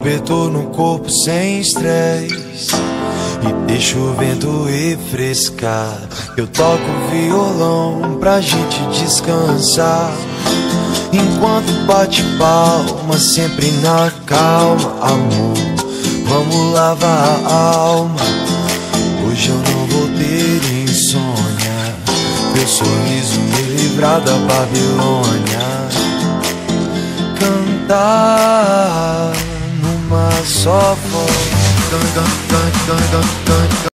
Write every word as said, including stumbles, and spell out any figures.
Cobertor no corpo sem estresse e deixa o vento refrescar. Eu toco violão pra gente descansar, enquanto bate palma, sempre na calma. Amor, vamos lavar a alma. Hoje eu não vou ter insônia, meu sorriso me livrar da Babilônia. Cantar numa só voz.